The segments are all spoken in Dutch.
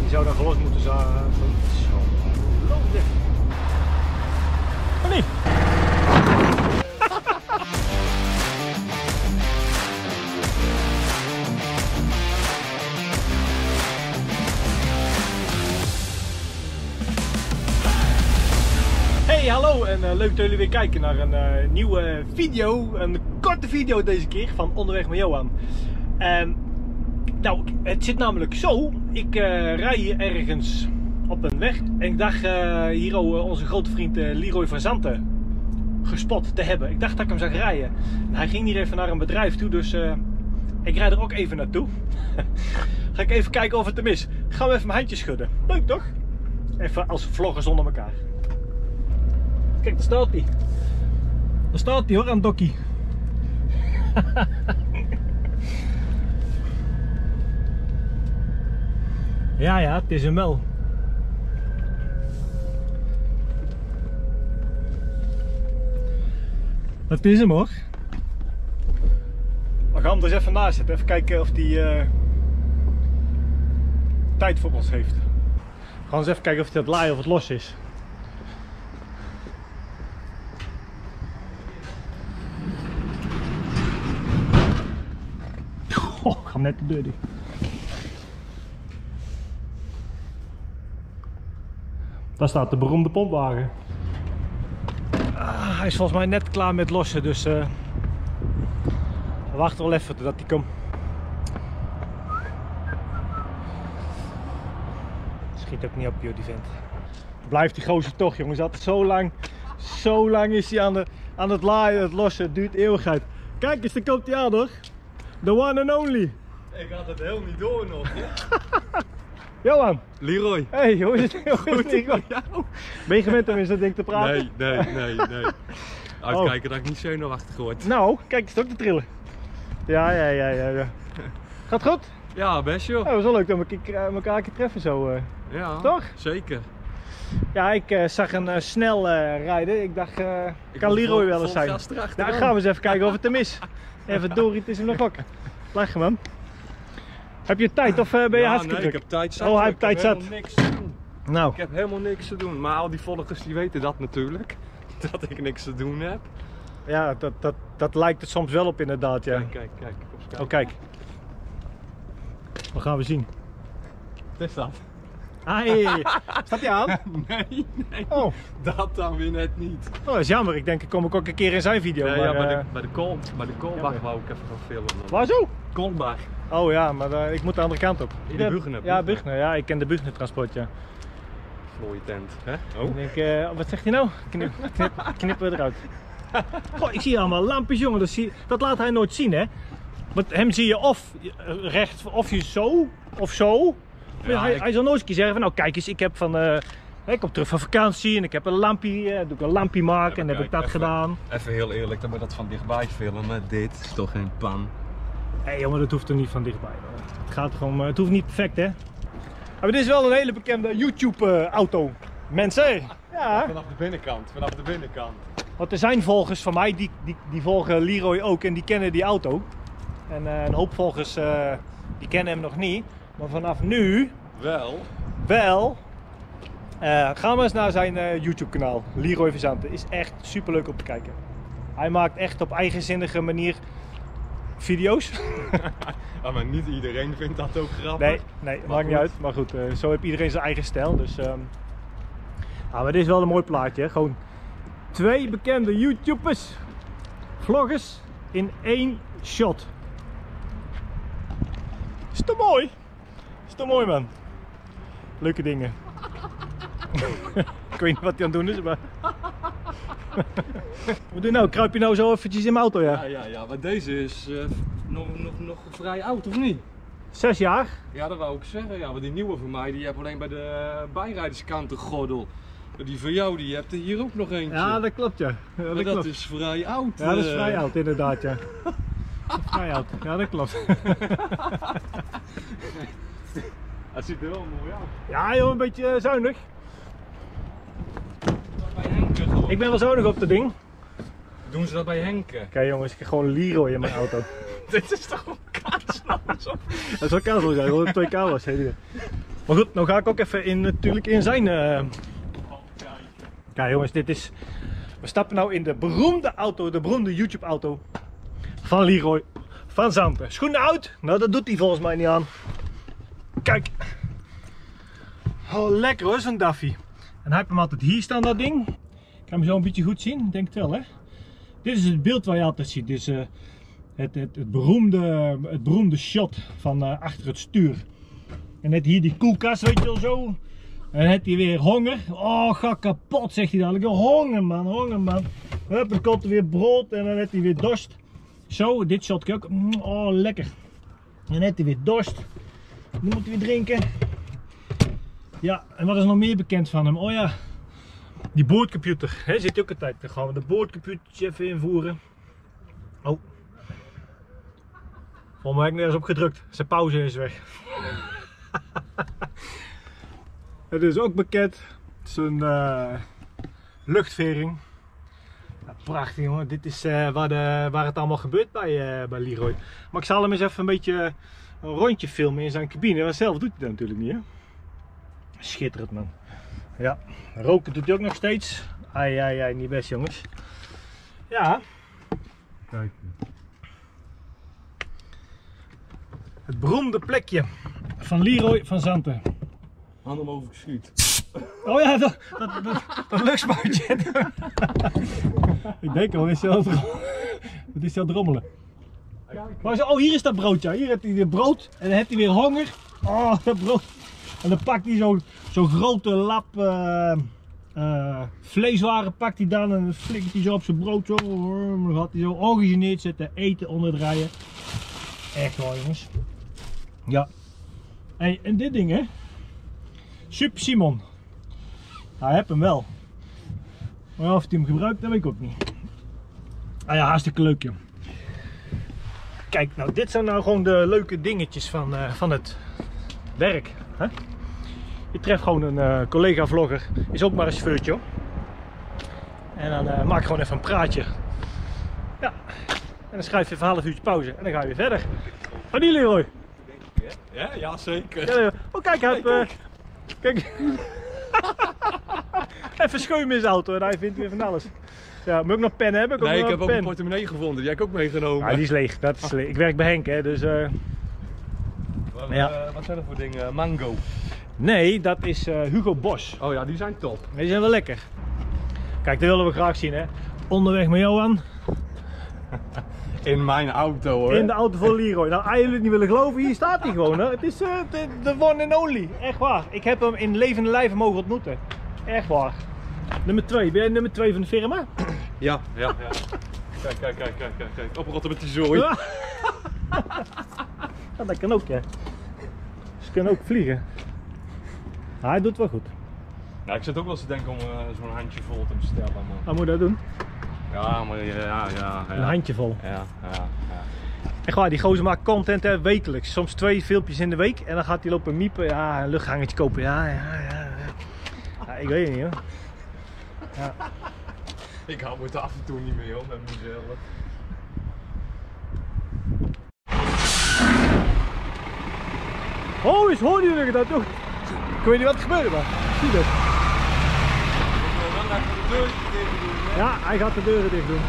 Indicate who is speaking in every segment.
Speaker 1: Die zou dan gelost moeten zijn. Zo. Oh nee. Hey, hallo en leuk dat jullie weer kijken naar een nieuwe video. Een korte video deze keer van Onderweg met Johan. Nou, het zit namelijk zo. Ik rij hier ergens op een weg. En ik dacht hier onze grote vriend Leroy van Zanten gespot te hebben. Ik dacht dat ik hem zag rijden. En hij ging hier even naar een bedrijf toe, dus ik rijd er ook even naartoe. Ga ik even kijken of het hem is. Gaan we even mijn handjes schudden. Leuk toch? Even als vloggers onder elkaar. Kijk, daar staat hij. Daar staat hij hoor, aan het dokkie. Ja, het is hem wel. Het is hem hoor. We gaan hem er eens even naast zetten. Even kijken of hij tijd voor ons heeft. We gaan eens even kijken of het laaien of het los is. Oh, ik ga hem net de deur dicht. Daar staat de beroemde pompwagen. Hij is volgens mij net klaar met lossen, dus we wachten wel even totdat hij komt. Schiet ook niet op, joh, die vent. Blijft die gozer toch, jongens. Altijd zo lang is hij aan het laaien, het lossen. Het duurt eeuwigheid. Kijk eens, daar komt hij aan hoor. The one and only.
Speaker 2: Ik had het heel niet door nog.
Speaker 1: Johan.
Speaker 2: Leroy.
Speaker 1: Hey, hoe is het? Ben je gewend om in zo'n ding te praten?
Speaker 2: Nee. Uitkijken dat ik niet zenuwachtig word.
Speaker 1: Nou, kijk, het is ook te trillen. Ja. Gaat goed?
Speaker 2: Ja, best joh.
Speaker 1: Ja, het was wel leuk dat we elkaar een keer treffen zo.
Speaker 2: Ja,
Speaker 1: toch?
Speaker 2: Zeker.
Speaker 1: Ja, ik zag een snel rijden. Ik dacht, kan Leroy wel eens zijn. Nou, gaan we eens even kijken of het hem is. Even Dorie, het is hem nog ook. Lachen man. Heb je tijd of ben je hartstikke druk?
Speaker 2: Ik heb tijd zat.
Speaker 1: Oh, hij heeft tijd zat.
Speaker 2: Niks te doen.
Speaker 1: Nou.
Speaker 2: Ik heb helemaal niks te doen. Maar al die volgers die weten dat natuurlijk. Dat ik niks te doen heb.
Speaker 1: Ja, dat lijkt het soms wel op inderdaad, ja.
Speaker 2: Kijk.
Speaker 1: Oh, kijk. Wat gaan we zien?
Speaker 2: Wat is dat?
Speaker 1: Hey, staat hij aan?
Speaker 2: Nee.
Speaker 1: Oh.
Speaker 2: Dat dan weer net niet.
Speaker 1: Oh, dat is jammer. Ik denk, ik kom ook een keer in zijn video.
Speaker 2: Nee,
Speaker 1: maar,
Speaker 2: ja, bij de Koolbach wou ik even gaan filmen.
Speaker 1: Waar zo?
Speaker 2: Koolbach.
Speaker 1: Oh ja, maar ik moet de andere kant op.
Speaker 2: In de Bugner.
Speaker 1: Ja, Bugner. Ja, ik ken de Bugner transport, ja.
Speaker 2: Mooie tent, hè?
Speaker 1: Oh. Ik denk, wat zegt hij nou? Knippen we eruit. Goh, ik zie allemaal lampjes, jongen. Dat laat hij nooit zien, hè? Want hem zie je of recht, of je zo, of zo. Ja, hij zal nooit eens een keer zeggen van, nou kijk eens, ik heb ik kom terug van vakantie en ik heb een lampje, doe ik een lampje maken en heb ik dat gedaan.
Speaker 2: Even heel eerlijk, dan moet dat van dichtbij filmen. Dit is toch geen pan.
Speaker 1: Hé jongen, dat hoeft er niet van dichtbij. Het gaat gewoon, het hoeft niet perfect, hè? Maar dit is wel een hele bekende YouTube auto. Mensen, ja.
Speaker 2: Vanaf de binnenkant.
Speaker 1: Want er zijn volgers van mij, die volgen Leroy ook en die kennen die auto. En een hoop volgers die kennen hem nog niet. Maar vanaf nu wel gaan we eens naar zijn YouTube kanaal. Leroy van Zanten. Is echt super leuk om te kijken. Hij maakt echt op eigenzinnige manier video's.
Speaker 2: Ja, maar niet iedereen vindt dat ook grappig.
Speaker 1: Nee, maakt niet uit. Maar goed, zo heeft iedereen zijn eigen stijl. Dus, maar dit is wel een mooi plaatje. Hè? Gewoon 2 bekende YouTubers, vloggers in 1 shot. Is toch mooi? Is toch mooi man? Leuke dingen. Ik weet niet wat hij aan het doen is, maar... Wat doe je nou? Kruip je nou zo eventjes in mijn auto, ja?
Speaker 2: Ja, maar deze is nog vrij oud, of niet?
Speaker 1: 6 jaar?
Speaker 2: Ja, dat wou ik zeggen. Ja, maar die nieuwe van mij, die heb alleen bij de bijrijderskanten gordel. Die van jou, die hebt er hier ook nog eentje.
Speaker 1: Ja, dat klopt, ja.
Speaker 2: Maar dat is vrij oud.
Speaker 1: Ja, dat is vrij oud, inderdaad, ja. Vrij oud, ja, dat klopt.
Speaker 2: Het ziet er wel mooi uit.
Speaker 1: Ja, joh, een beetje zuinig.
Speaker 2: Bij Henke gewoon.
Speaker 1: Ik ben wel zuinig op dat ding.
Speaker 2: Doen ze dat bij Henke?
Speaker 1: Kijk jongens, ik heb gewoon Leroy in mijn auto.
Speaker 2: Dit is toch een kaasloos?
Speaker 1: Dat zou kaasloos zijn, gewoon 2 kamers. Maar goed, nou ga ik ook even natuurlijk in zijn... Kijk jongens, we stappen nou in de beroemde auto, de beroemde YouTube auto van Leroy van Zanten. Schoenen uit? Nou, dat doet hij volgens mij niet aan. Kijk. Oh, lekker hoor, zo'n Daffy. En hij heeft hem altijd hier staan, dat ding. Ik kan hem zo een beetje goed zien, ik denk het wel hè. Dit is het beeld wat je altijd ziet. Dit is het beroemde shot van achter het stuur. En net hier die koelkast, weet je wel zo. En dan heeft hij weer honger. Oh, ga kapot, zegt hij dadelijk. Honger man, honger man. Hup, dan komt er weer brood en dan heeft hij weer dorst. Zo, dit shot ook. Oh, lekker. En dan heeft hij weer dorst. Dan moet hij weer drinken. Ja, en wat is nog meer bekend van hem? Oh ja, die boordcomputer. He, zit ook altijd. Dan gaan we de boordcomputer even invoeren. Oh. Volgens mij heb ik nergens op gedrukt. Zijn pauze is weg. Het is ook bekend. Zo'n luchtvering. Ja, prachtig jongen. Dit is waar het allemaal gebeurt bij Leroy. Maar ik zal hem eens even een beetje een rondje filmen in zijn cabine. Want zelf doet hij dat natuurlijk niet hè. Schitterend man. Ja, roken doet hij ook nog steeds. Ai, niet best jongens. Ja. Kijk. Het beroemde plekje van Leroy van Zanten.
Speaker 2: Hand omhoog geschuurd.
Speaker 1: Oh ja, dat luchtspuitje. Ik denk al, wat is hij aan het rommelen? Oh, hier is dat broodje. Hier heeft hij weer brood en dan heeft hij weer honger. Oh, dat brood. En dan pakt hij zo'n grote lap vleeswaren pakt hij dan en dan flikkert hij zo op zijn brood. Zo. Dan gaat hij zo ongegeneerd zitten eten onder het rijden. Echt waar jongens. Ja. Hey, en dit ding hè. Super Simon. Hij heeft hem wel. Maar of hij hem gebruikt, dat weet ik ook niet. Ah ja, hartstikke leuk joh. Kijk, nou dit zijn nou gewoon de leuke dingetjes van het werk. Hè? Je treft gewoon een collega vlogger, is ook maar een chauffeurtje hoor. En dan maak je gewoon even een praatje. Ja. En dan schrijf je even een half uurtje pauze en dan ga je weer verder. Van die Leroy?
Speaker 2: Ja, zeker.
Speaker 1: Ja, oh kijk, hij heeft... kijk. Even schuim in zijn auto en hij vindt weer van alles. Ja, moet ik nog pen hebben?
Speaker 2: Nee, ik heb ook een portemonnee gevonden, die heb ik ook meegenomen.
Speaker 1: Ja, die is leeg. Dat is leeg. Ik werk bij Henk hè, dus...
Speaker 2: ja. Wat zijn er voor dingen? Mango?
Speaker 1: Nee, dat is Hugo Boss.
Speaker 2: Oh ja, die zijn top.
Speaker 1: Die zijn wel lekker. Kijk, dat willen we graag zien hè. Onderweg met Johan.
Speaker 2: In mijn auto hoor.
Speaker 1: In de auto van Leroy. Nou, als jullie het niet willen geloven, hier staat hij gewoon. Hè. Het is de one and only. Echt waar. Ik heb hem in levende lijven mogen ontmoeten. Echt waar. Nummer 2. Ben jij nummer 2 van de firma?
Speaker 2: Ja. Kijk. Oprotten met die zooi.
Speaker 1: Ja. Ja, dat kan ook, ja. Ze kunnen ook vliegen. Hij doet wel goed.
Speaker 2: Ja, ik zit ook wel eens te denken om zo'n handje vol te bestellen, man.
Speaker 1: Wat moet dat doen?
Speaker 2: Ja, maar ja.
Speaker 1: Een handje vol.
Speaker 2: Ja.
Speaker 1: Echt waar, die gozer maakt content hè, wekelijks. Soms 2 filmpjes in de week en dan gaat hij lopen miepen. Ja, een luchthangertje kopen. Ja, ik weet het niet hoor. Ja.
Speaker 2: Ik hou me er af en toe niet mee hoor, met mezelf.
Speaker 1: Oh, eens hoorden jullie dat toch? Ik weet niet wat er gebeurde, maar zie je dat? Ja, hij gaat de deuren dicht doen.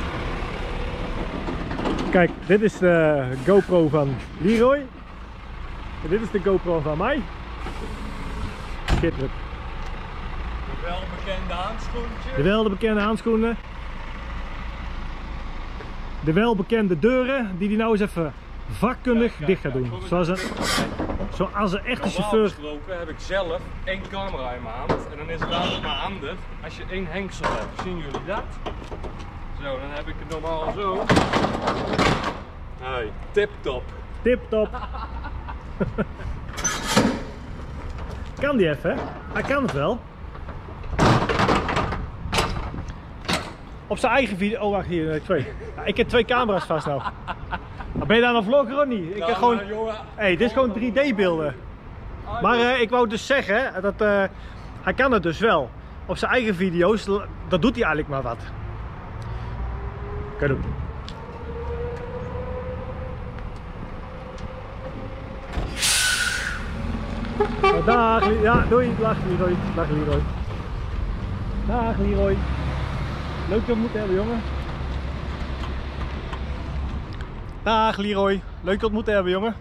Speaker 1: Kijk, dit is de GoPro van Leroy. En dit is de GoPro van mij. Schitterend.
Speaker 2: De welbekende handschoentje.
Speaker 1: De welbekende handschoenen. De welbekende deuren die hij nou eens even vakkundig dicht gaat doen. Zoals een echte chauffeur.
Speaker 2: Normaal gesproken heb ik zelf 1 camera in mijn hand en dan is het altijd maar handig als je 1 hengsel hebt. Zien jullie dat? Zo, dan heb ik het normaal zo. Hey, tip top.
Speaker 1: Tip top. Kan die even? Hij kan het wel. Op zijn eigen video. Oh wacht, hier 2. Ja, ik heb 2 camera's vast nou. Ben je daar een vlogger of niet? Ik heb gewoon... Hey, dit is gewoon 3D beelden. Maar ik wou dus zeggen dat hij kan het dus wel. Op zijn eigen video's, dat doet hij eigenlijk maar wat. Kan doen. Dag, ja, doei. Dag Leroy. Dag Leroy. Dag Leroy. Leuk dat we moeten hebben, jongen. Dag Leroy. Leuk dat we moeten hebben, jongen.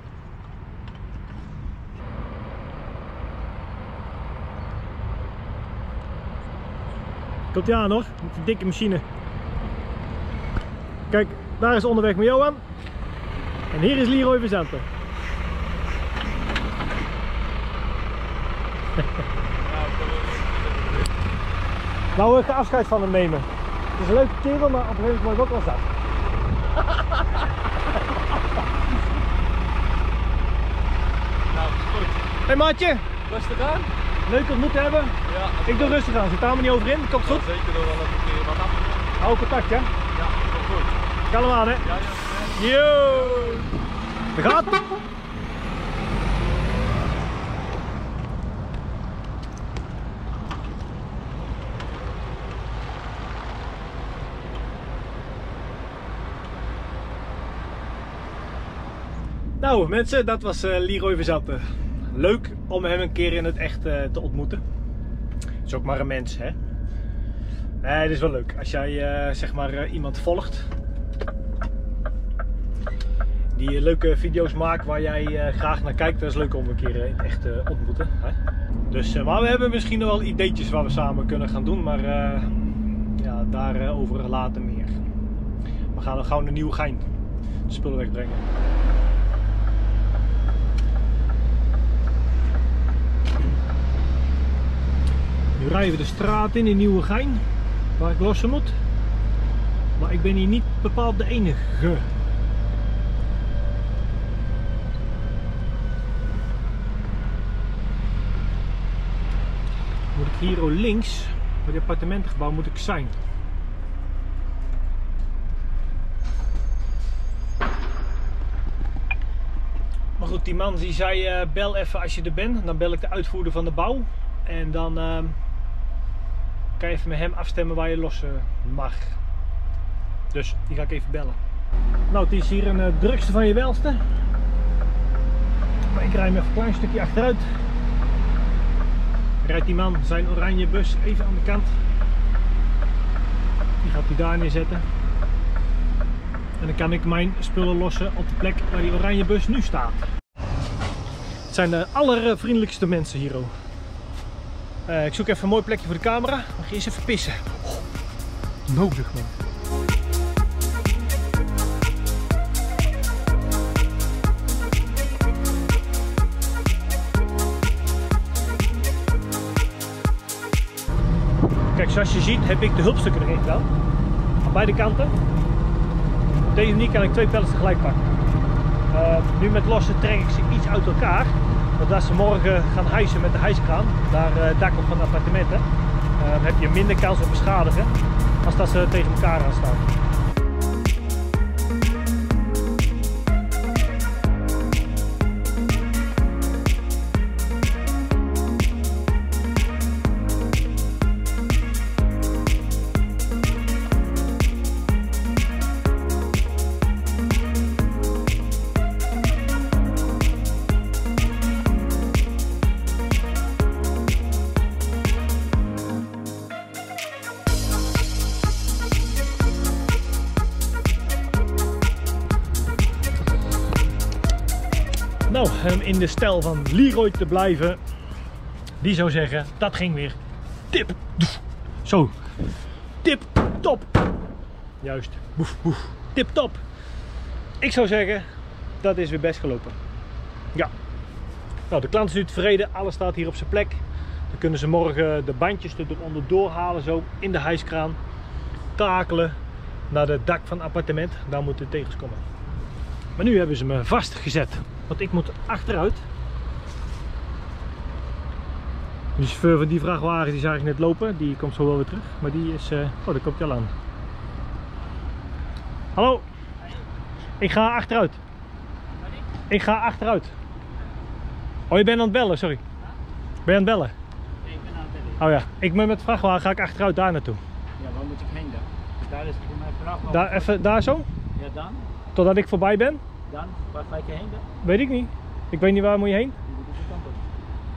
Speaker 1: Komt ie aan hoor, met die dikke machine. Kijk, daar is onderweg met Johan. En hier is Leroy Verzanten. Nou, ik ga afscheid van hem nemen. Het is een leuke kerel, maar op een gegeven moment word ik ook wel zat.
Speaker 2: Nou, is goed.
Speaker 1: Hey maatje,
Speaker 2: Rustig aan?
Speaker 1: leuk ontmoet te hebben.
Speaker 2: Ja,
Speaker 1: Ik doe rustig aan, zit daar maar niet over in, komt goed?
Speaker 2: zeker nog wel even een keer wat af.
Speaker 1: Hou contact, hè?
Speaker 2: Ja, komt goed.
Speaker 1: Kalm aan, hè?
Speaker 2: Ja, ja.
Speaker 1: Yo! Daar gaat! Nou mensen, dat was Leroy Verzanten. Leuk om hem een keer in het echt te ontmoeten. Is ook maar een mens, hè? Nee, het is wel leuk. Als jij zeg maar iemand volgt die leuke video's maakt waar jij graag naar kijkt, dat is leuk om een keer in het echt te ontmoeten. Hè? Dus, maar we hebben misschien nog wel ideetjes waar we samen kunnen gaan doen, maar ja, daarover later meer. We gaan gauw een nieuwe Gein spullen wegbrengen. Nu rijden we de straat in Nieuwegein, waar ik lossen moet. Maar ik ben hier niet bepaald de enige. Moet ik hier links, bij het appartementengebouw, moet ik zijn. Maar goed, die man die zei bel even als je er bent. Dan bel ik de uitvoerder van de bouw. En dan kan je even met hem afstemmen waar je lossen mag. Dus die ga ik even bellen. Nou, het is hier een drukste van je welste. Maar ik rij me even een klein stukje achteruit. Rijdt die man zijn oranje bus even aan de kant. Die gaat hij daar neerzetten. En dan kan ik mijn spullen lossen op de plek waar die oranje bus nu staat. Het zijn de allervriendelijkste mensen hier ook. Ik zoek even een mooi plekje voor de camera. Dan ga je eens even pissen. Oh, nodig man. Kijk, zoals je ziet heb ik de hulpstukken erin gedaan. Aan beide kanten. Op deze manier kan ik twee pallets tegelijk pakken. Nu met lossen trek ik ze iets uit elkaar. Want als ze morgen gaan hijsen met de hijskraan naar het dak op van de appartementen, heb je minder kans op beschadigen als dat ze tegen elkaar aan staan. Nou, om in de stijl van Leroy te blijven, die zou zeggen, dat ging weer tip. Zo, tip top. Juist, boef, boef. Tip top. Ik zou zeggen, dat is weer best gelopen. Ja. Nou, de klant is nu tevreden, alles staat hier op zijn plek. Dan kunnen ze morgen de bandjes eronder doorhalen, zo in de hijskraan. Takelen naar het dak van het appartement, daar moeten de tegels komen. Maar nu hebben ze me vastgezet. Want ik moet achteruit. De chauffeur van die vrachtwagen die zag ik net lopen. Die komt zo wel weer terug. Maar die is... oh, daar komt hij al aan. Hallo. Ik ga achteruit. Ik ga achteruit. Oh, je bent aan het bellen, sorry. Ben je aan het bellen?
Speaker 3: Nee, ik ben aan het bellen.
Speaker 1: Oh ja. Ik ben met de vrachtwagen, ga ik achteruit daar naartoe.
Speaker 3: Ja, waar moet ik heen dan? Daar is voor mij vraag.
Speaker 1: Daar, even, daar zo?
Speaker 3: Ja, dan?
Speaker 1: Totdat ik voorbij ben?
Speaker 3: Dan? Waar ga ik heen dan?
Speaker 1: Weet ik niet. Ik weet niet waar moet je heen.
Speaker 3: Die moet ik de kant op.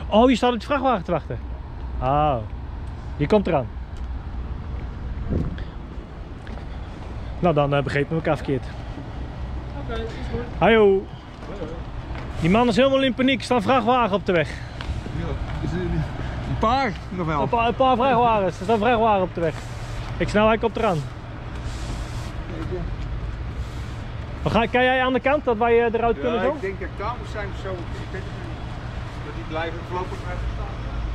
Speaker 1: Oh, je staat op de vrachtwagen te wachten. Oh, je komt eraan. Nou, dan begrepen we elkaar verkeerd.
Speaker 2: Oké, is goed.
Speaker 1: Hallo. Die man is helemaal in paniek. Er staat een vrachtwagen op de weg.
Speaker 4: Ja, een paar nog wel.
Speaker 1: Een paar vrachtwagens. Er staat een vrachtwagen op de weg. Ik snel, hij komt eraan. Kan jij aan de kant dat wij eruit kunnen zo?
Speaker 4: Ik denk dat ik daar moet zijn of zo. Ik weet het niet. Dat die blijven voorlopig blijven staan.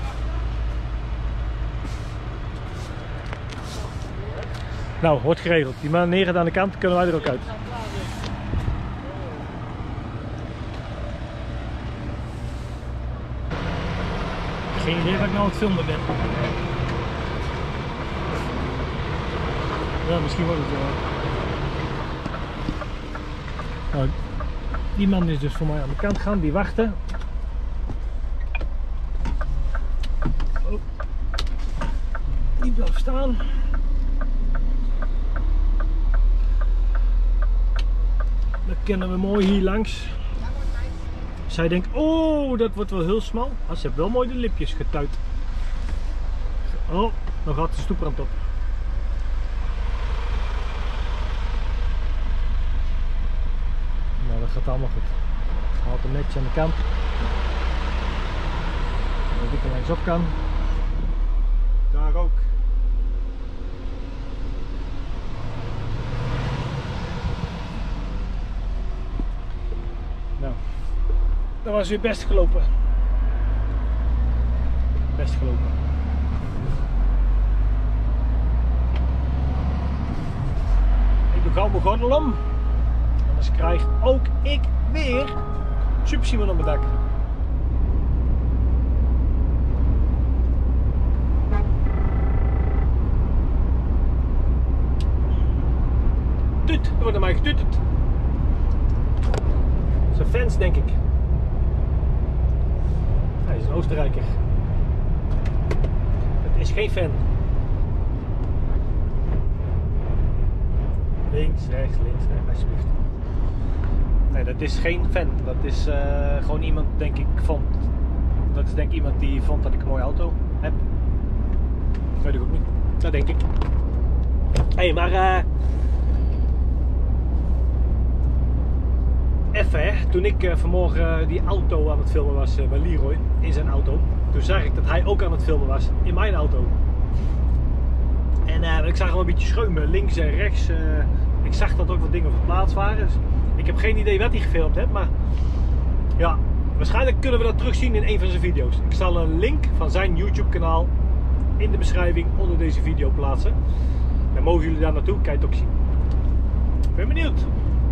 Speaker 1: Nou, wordt geregeld. Die man neer gaat aan de kant, kunnen wij er ook uit. Geen idee wat ik nou aan het filmen ben. Ja, misschien wordt het wel. Nou, die man is dus voor mij aan de kant gaan, die wachten. Oh. Die blijft staan. Dan kennen we mooi hier langs. Zij denkt, oh, dat wordt wel heel smal. Ah, ze heeft wel mooi de lipjes getuit. Oh, nog gaat de stoeprand op. Nou, dat gaat allemaal goed. Haalt hem netjes aan de kant. Dat ik er langs op kan. Daar ook. Nou, dat was weer best gelopen. Best gelopen. Ik doe gauw mijn gordel om. Anders krijg ook ik weer Super Simon op mijn dak. Tut, er wordt naar mij getutterd. Zijn fans, denk ik. Hij is een Oostenrijker. Het is geen fan. Links, rechts, alsjeblieft. Nee, dat is geen fan. Dat is gewoon iemand, denk ik, dat is denk ik iemand die vond dat ik een mooie auto heb. Weet ik ook niet. Dat denk ik. Hé, maar even hè, toen ik vanmorgen die auto aan het filmen was bij Leroy, in zijn auto, toen zag ik dat hij ook aan het filmen was in mijn auto. En ik zag hem een beetje scheumen, links en rechts. Ik zag dat ook wat dingen verplaatst waren. Dus ik heb geen idee wat hij gefilmd heeft, maar ja, waarschijnlijk kunnen we dat terugzien in een van zijn video's. Ik zal een link van zijn YouTube kanaal in de beschrijving onder deze video plaatsen. Dan mogen jullie daar naartoe, kan je het ook zien. Ik ben benieuwd.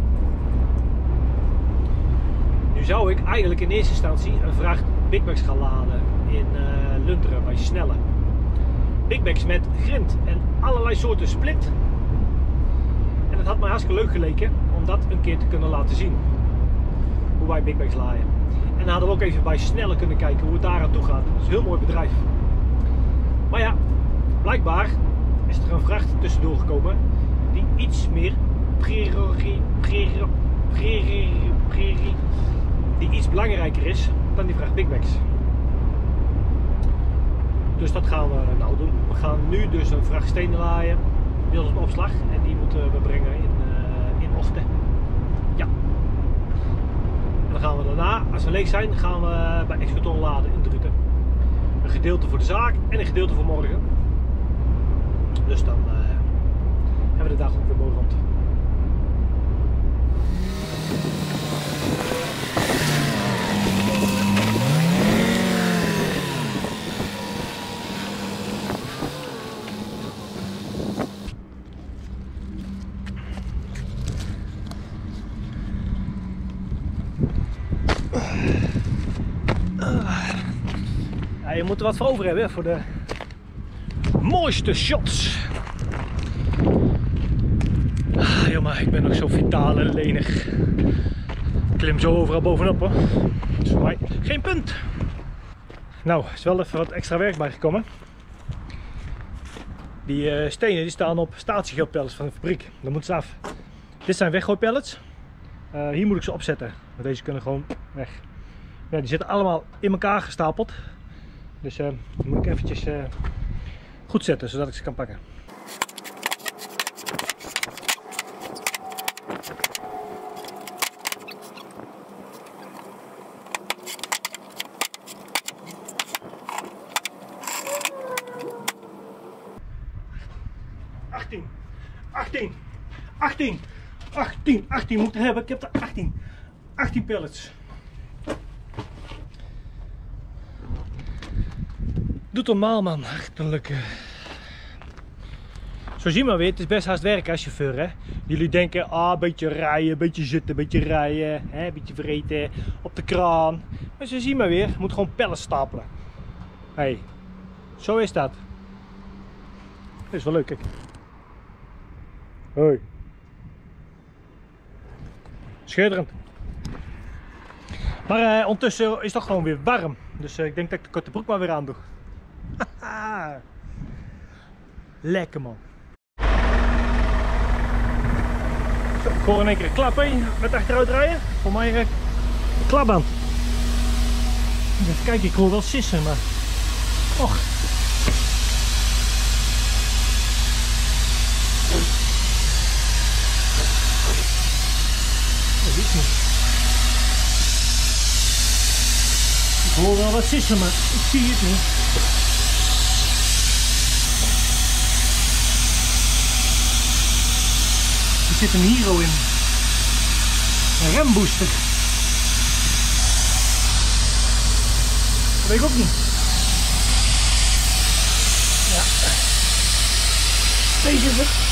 Speaker 1: Nu zou ik eigenlijk in eerste instantie een vracht Big Bags gaan laden in Lunteren bij Snelle. Big Bags met grind en allerlei soorten split. En het had me hartstikke leuk geleken om dat een keer te kunnen laten zien. Hoe wij Big Bags laaien. En dan hadden we ook even bij Snelle kunnen kijken hoe het daar aan toe gaat. Dat is een heel mooi bedrijf. Maar ja, blijkbaar is er een vracht tussendoor gekomen die iets meer die iets belangrijker is dan die vracht Big Bags. Dus dat gaan we nou doen. We gaan nu dus een vracht stenen laaien, deels op opslag, en die moeten we brengen in Ochten. Ja. En dan gaan we daarna, als we leeg zijn, gaan we bij Excaton laden in Druten. Een gedeelte voor de zaak en een gedeelte voor morgen. Dus dan hebben we de dag ook weer mooi rond. Ja, je moet er wat voor over hebben voor de mooiste shots. Jongen, ik ben nog zo vitaal en lenig. Ik klim zo overal bovenop hoor. Dat is voor mij geen punt. Nou, is wel even wat extra werk bijgekomen. Die stenen die staan op statiegeldpellets van de fabriek. Dat moeten ze af. Dit zijn weggooipellets. Hier moet ik ze opzetten. Want deze kunnen gewoon weg. Ja, die zitten allemaal in elkaar gestapeld. Dus die moet ik eventjes goed zetten, zodat ik ze kan pakken. Achttien moet ik hebben. Ik heb er 18 pellets. Doet normaal, man. Achterlijk. Zo zien we weer, het is best hard werken als chauffeur, hè. Jullie denken, een beetje rijden, een beetje zitten, een beetje rijden, hè, een beetje vreten op de kraan. Maar zo zien we weer, je moet gewoon pellets stapelen. Hey, zo is dat. Dat is wel leuk, kijk. Hoi. Schitterend. Maar ondertussen is het toch gewoon weer warm. Dus ik denk dat ik de korte broek maar weer aan doe. Lekker, man. Zo, ik hoor in één keer een klap heen met achteruit rijden. Voor mij een klapband. Even kijken, ik hoor wel sissen, maar... Och. Dat is niet. Ik hoor wel wat sissen, maar ik zie het niet. Er zit een Hero in. Een rembooster. Dat weet ik ook niet. Ja. Deze is het.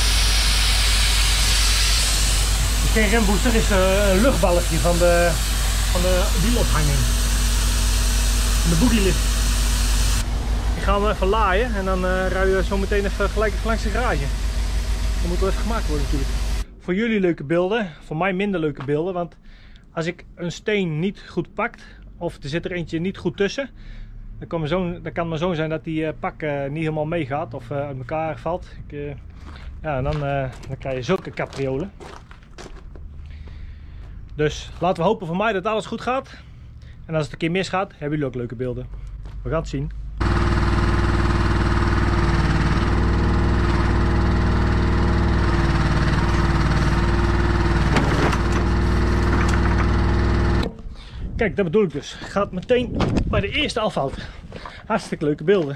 Speaker 1: Het is geen rembooster, het is een luchtballetje van de wielophanging. Van de boogielift. Ik ga hem even laaien en dan rijden we zo meteen even gelijk langs de garage. Dat moet wel even gemaakt worden natuurlijk. Voor jullie leuke beelden, voor mij minder leuke beelden, want als ik een steen niet goed pakt of er zit er eentje niet goed tussen, dan kan maar zo zijn dat die pak niet helemaal meegaat of uit elkaar valt. Ja, en dan krijg je zulke capriolen. Dus laten we hopen voor mij dat alles goed gaat. En als het een keer misgaat, hebben jullie ook leuke beelden. We gaan het zien. Kijk, dat bedoel ik dus. Gaat meteen bij de eerste al fout. Hartstikke leuke beelden.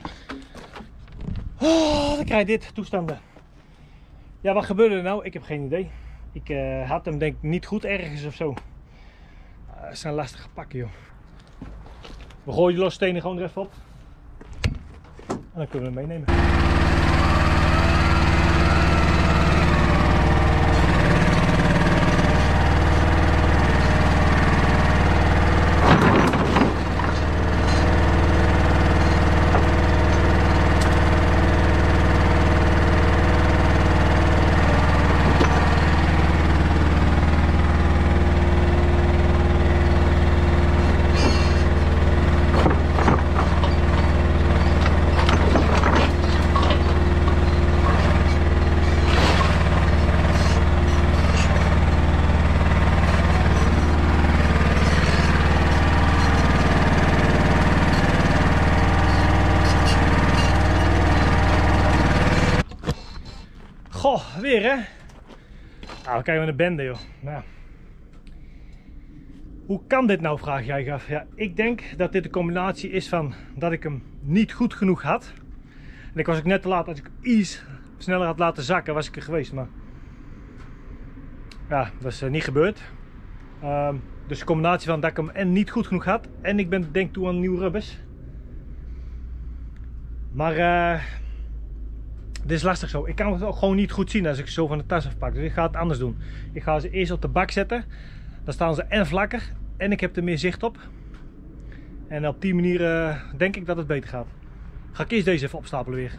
Speaker 1: Oh, dan krijg je dit toestanden. Ja, wat gebeurde er nou? Ik heb geen idee. Ik had hem denk ik niet goed ergens of zo. Dat zijn lastige pakken, joh. We gooien die losse stenen gewoon er even op. En dan kunnen we hem meenemen. Goh, weer hè? Nou, dan krijgen we een bende, joh. Nou. Hoe kan dit nou, vraag jij af? Ja, ik denk dat dit een combinatie is van dat ik hem niet goed genoeg had. En ik was ook net te laat. Als ik iets sneller had laten zakken, was ik er geweest. Maar ja, dat is niet gebeurd. Dus een combinatie van dat ik hem en niet goed genoeg had. En ik ben denk toe aan nieuwe rubbers. Maar dit is lastig zo. Ik kan het ook gewoon niet goed zien als ik ze zo van de tas afpak. Dus ik ga het anders doen. Ik ga ze eerst op de bak zetten. Dan staan ze en vlakker. En ik heb er meer zicht op. En op die manier denk ik dat het beter gaat. Ga ik eerst deze even opstapelen weer.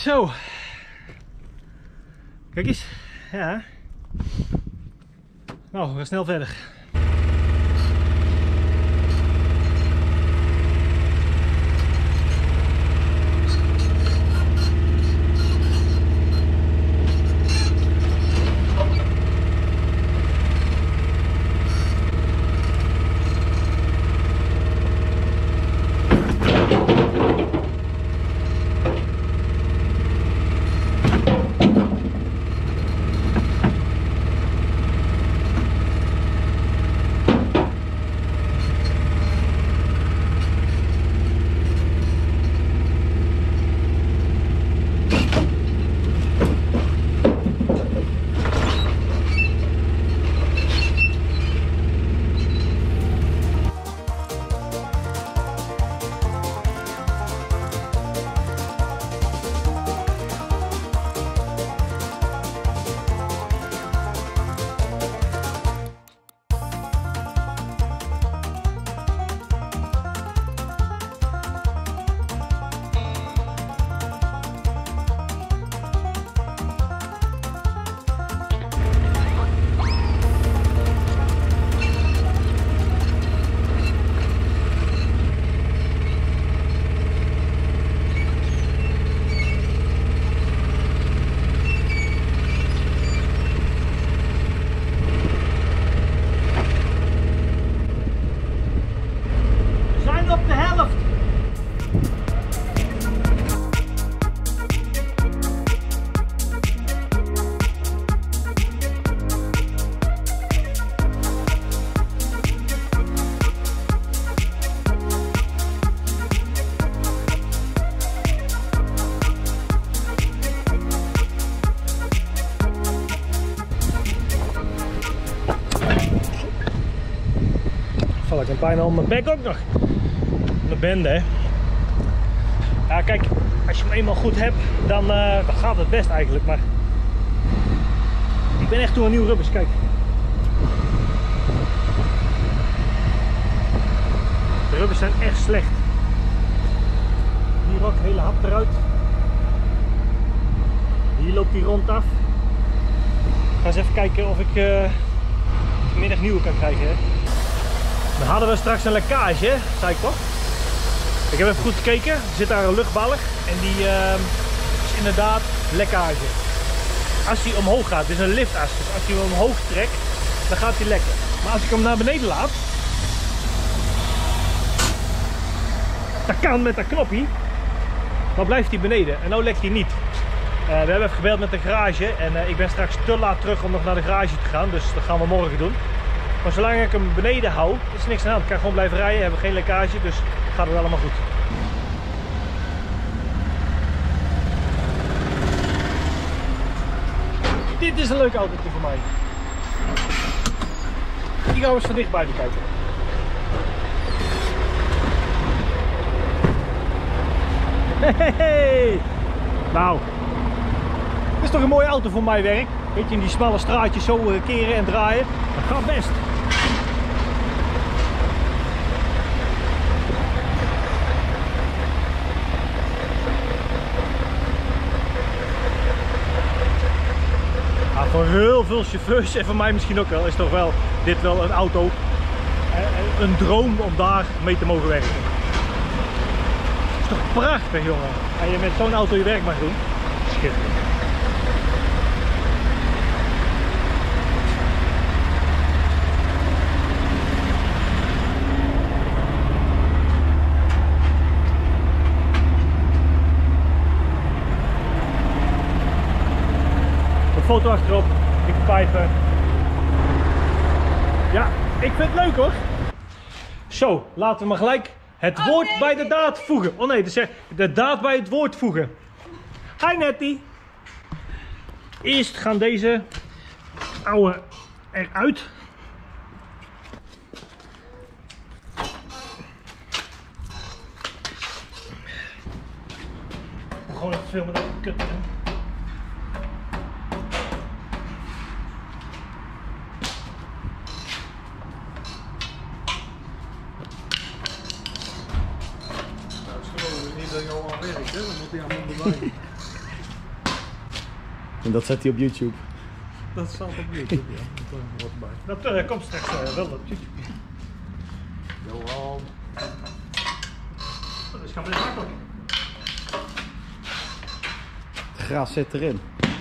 Speaker 1: Zo. Kijk eens. Ja. Nou, we gaan snel verder. Val ik een bijna om mijn bek ook nog. De bende, hè. Ja, kijk, als je hem eenmaal goed hebt, dan gaat het best eigenlijk. Maar ik ben echt toe aan nieuwe rubbers, kijk. De rubbers zijn echt slecht. Hier ook, hele hap eruit. Hier loopt die rond af. Ik ga eens even kijken of ik vanmiddag nieuwe kan krijgen, hè. Dan hadden we straks een lekkage, zei ik toch? Ik heb even goed gekeken, er zit daar een luchtbalg en die is inderdaad lekkage. Als hij omhoog gaat, dit is een liftas, dus als je hem omhoog trekt, dan gaat hij lekken. Maar als ik hem naar beneden laat, dat kan met dat knopje, dan blijft hij beneden en nou lekt hij niet. We hebben even gebeld met de garage en ik ben straks te laat terug om nog naar de garage te gaan, dus dat gaan we morgen doen. Maar zolang ik hem beneden hou, is er niks aan de hand. Ik kan gewoon blijven rijden, hebben geen lekkage, dus gaat het allemaal goed. Dit is een leuk autootje voor mij. Die gaan we eens van dichtbij bekijken. Hey! Nou, dit is toch een mooie auto voor mijn werk. Weet je, in die smalle straatjes zo keren en draaien. Dat gaat best. Ja, voor heel veel chauffeurs en voor mij misschien ook wel, is toch wel dit wel een auto. Een droom om daar mee te mogen werken. Het is toch prachtig, jongen. En je met zo'n auto je werk mag doen. Schitterend. Foto achterop, dikke pijpen. Ja, ik vind het leuk hoor. Zo, laten we maar gelijk het woord bij de daad voegen. Oh nee, dus de daad bij het woord voegen. Hi Nettie. Eerst gaan deze oude eruit. Gewoon even filmen dat ik kut ben.
Speaker 4: Dat is gewoon niet dat je al aan werkt, hè? Dan moet hij aan onderwijs.
Speaker 5: En dat zet hij op YouTube.
Speaker 2: Dat staat op YouTube, ja. Dat wordt bij.
Speaker 1: Dat komt straks wel op YouTube.
Speaker 2: Johan.
Speaker 1: Dat is gaan best makkelijk.
Speaker 5: Het gras zit erin.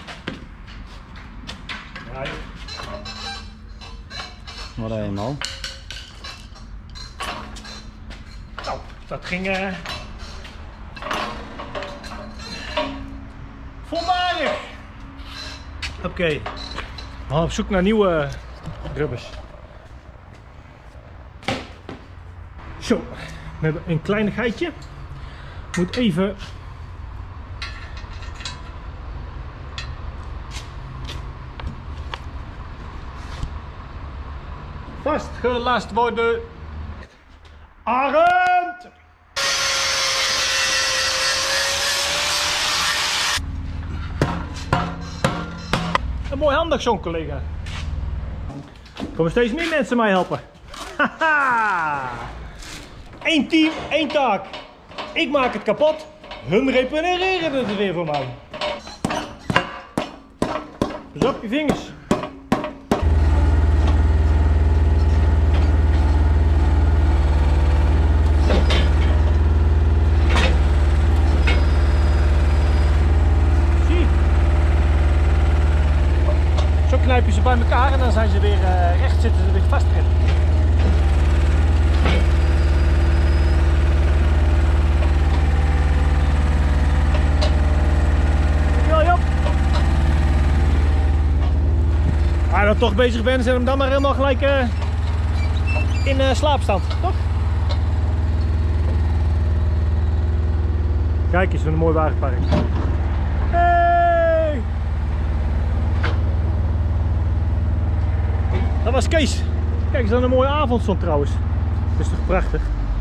Speaker 1: Ja, joh.
Speaker 5: Wat eenmaal.
Speaker 1: Nou, dat ging volwaardig. Oké. We gaan op zoek naar nieuwe rubbers. Zo, we hebben een kleinigheidje. Moet even vastgelast worden. Arend! Een mooi handig zo'n collega. Er komen steeds meer mensen mij helpen. Haha! 1 team, 1 taak. Ik maak het kapot. Hun repareren het weer voor mij. Dus op je vingers. Zie. Zo knijp je ze bij elkaar en dan zijn ze weer recht, zitten ze weer vast erin. Als je dan toch bezig bent, zet hem dan maar helemaal gelijk in slaapstand, toch? Kijk eens, wat een mooi wagenpark. Hey! Dat was Kees. Kijk eens, dan een mooie avondzon trouwens. Dat is toch prachtig?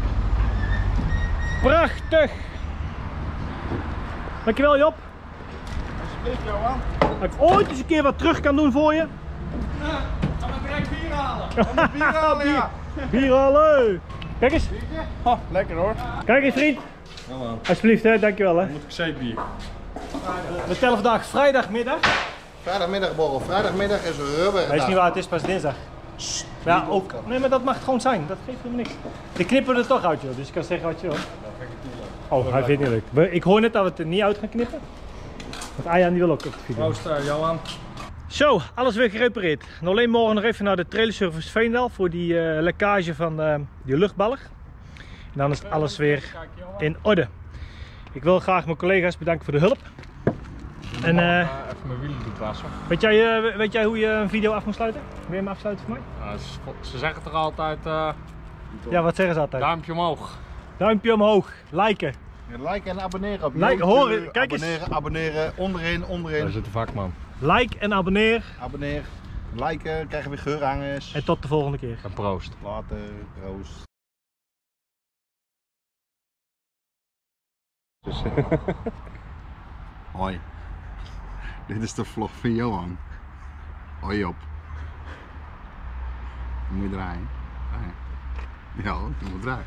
Speaker 1: Prachtig! Dankjewel Job.
Speaker 4: Alsjeblieft, Johan.
Speaker 1: Dat ik ooit eens een keer wat terug kan doen voor je.
Speaker 4: Gaan we direct bier halen. Bier halen, ja.
Speaker 1: Bier halen! Kijk eens.
Speaker 4: Oh, lekker hoor.
Speaker 1: Kijk eens vriend. Alsjeblieft hè, dankjewel hè.
Speaker 2: Moet ik zeebier.
Speaker 1: We tellen vandaag vrijdagmiddag.
Speaker 4: Vrijdagmiddagborrel. Vrijdagmiddag is een rubber.
Speaker 1: Weet je niet waar, het is pas dinsdag. Ja, ook. Nee, maar dat mag het gewoon zijn. Dat geeft helemaal niks. Die knippen er toch uit joh, dus je kan zeggen wat je wil. Oh, hij vindt het niet leuk. Ik hoor net dat we het er niet uit gaan knippen. Want Ayan die wil ook op de video.
Speaker 2: Proost, Johan.
Speaker 1: Zo, alles weer gerepareerd. En alleen morgen nog even naar de trailerservice Veendal voor die lekkage van die luchtballig. En dan is alles weer in orde. Ik wil graag mijn collega's bedanken voor de hulp. En
Speaker 2: Even mijn wielen doen passen.
Speaker 1: weet jij hoe je een video af moet sluiten? Wil je hem afsluiten voor mij?
Speaker 2: Ja, ze zeggen toch altijd
Speaker 1: Ja, wat zeggen ze altijd?
Speaker 2: duimpje omhoog.
Speaker 1: Duimpje omhoog, liken.
Speaker 4: Like en abonneren op
Speaker 1: Like,
Speaker 4: YouTube.
Speaker 1: horen, kijk eens.
Speaker 4: Abonneren. Onderin.
Speaker 2: Daar zit de vakman.
Speaker 1: Like en abonneer.
Speaker 4: Abonneer. Liken, krijgen we geurhangers.
Speaker 1: En tot de volgende keer.
Speaker 2: En proost.
Speaker 4: Later, Roos. Hoi. Dit is de vlog van Johan. Hoi Job. Dan moet je draaien. Ja, je moet draaien.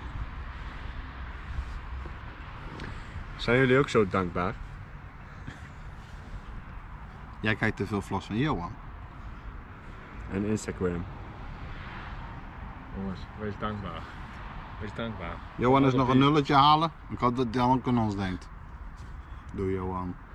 Speaker 2: Zijn jullie ook zo dankbaar?
Speaker 4: Jij kijkt te veel vlogs van Johan.
Speaker 2: En Instagram. Jongens, wees dankbaar. Wees dankbaar.
Speaker 4: Johan is nog een nulletje halen. Ik hoop dat Johan aan ons denkt. Doei Johan.